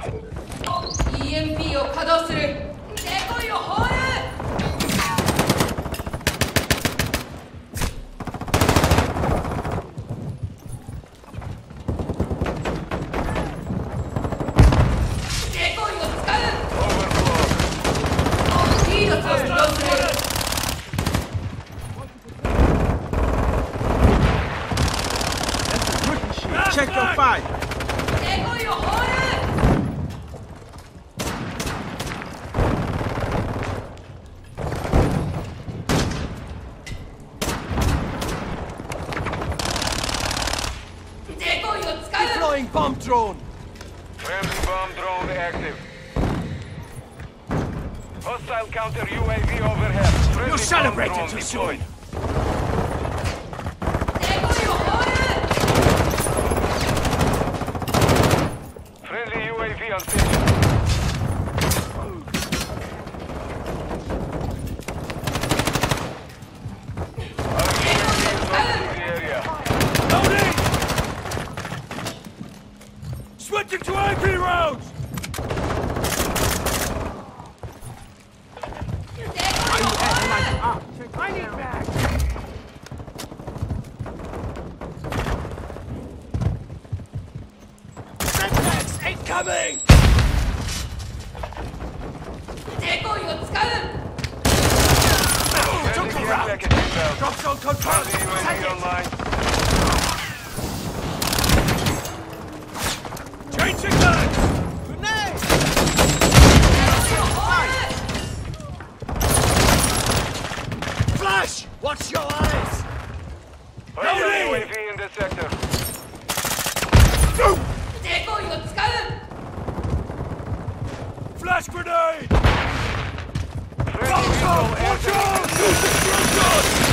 EMP を稼働する。デコイを放る。デコイを使う。リードを移動する。 Check your fire. デコイを放る。デコイを使う。 Deploying bomb drone. Friendly bomb drone active. Hostile counter UAV overhead. Friendly You celebrated bomb drone too soon. deployed. デコイを放る。 Friendly UAV on station. Our UAV is orbiting the area. Loading! Switching to AP rounds! デコイを放る。 I need back! Setbacks incoming! デコイを使う。 Friendly Took care around! package inbound. Drop zone control! Friendly UAV Take it! online. Changing guns! Grenade! デコイを放る。 Flash! Watch your eyes! Hostile Loading! UAV in this sector. デコイを使う。 Flash grenade! Friendly missile Watch active. out! Use the drill gun!